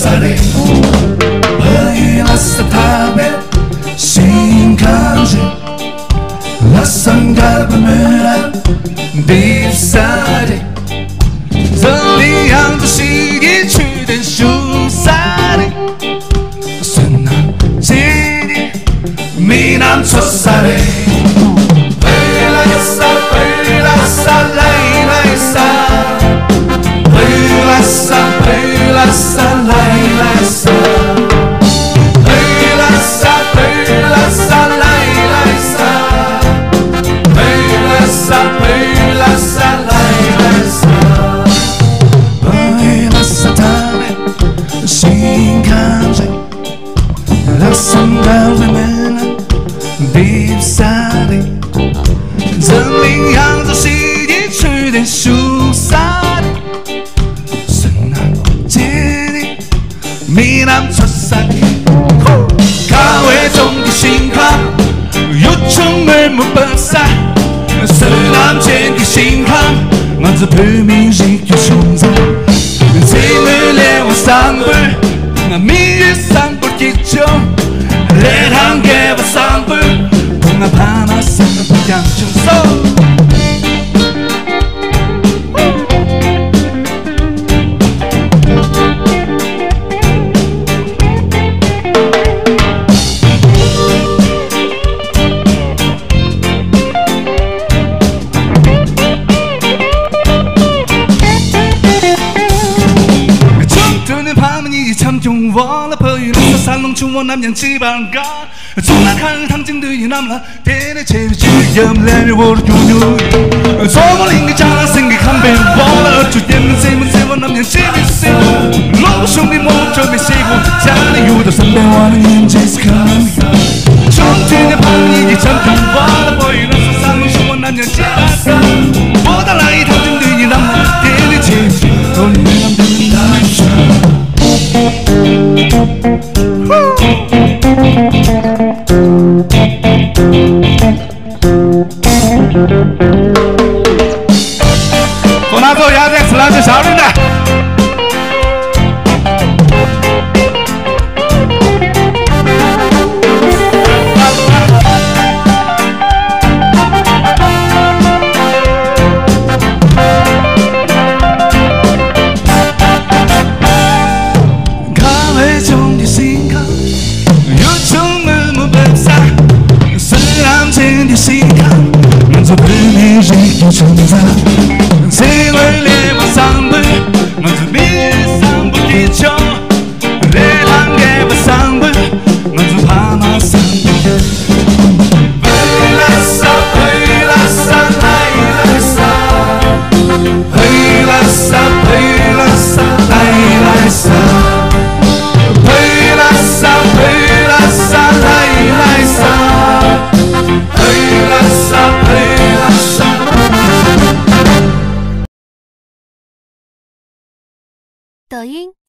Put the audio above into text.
젖살이 Lhasa 탑에 신강지 낯선 갈비면 딥살이 선리 양도식이 출된 슈살이 순남진이 미남 젖살이真领扬州西地区的树山，深南基地，闽南出山，咖啡中的星康，又充满木白山，深南前的星康，我这平民是有胸膛，最美烈我三辈，我明日三辈一种，来趟给我三辈。 我怕那三不养成手。中途的他们已参中忘了朋友，那三龙出我南阳七八个。 从那看唐经对南了，天天切去要来的我的舅舅。从我领个家那生给看遍，忘了就点们谁们谁我南阳谁没谁过，老兄弟我就没谁过，家里有的300万的年纪是可能有。中间的朋友已参中忘了朋友，那三龙出我南阳七八个。我到来唐经对南了，天天切去到你南边的南山。 我拿走牙在吃了这小人的。咖啡中的星康，又充满木白沙，深蓝前的星康。 做平民是有成长，谁会连忙上班？我做明日上不地球，来趟给我上班，我做怕马上。嘿拉萨，嘿拉萨，来拉萨，嘿拉萨，嘿拉萨，来拉萨，嘿拉萨，嘿拉萨，来拉萨，嘿拉萨，嘿。 抖音。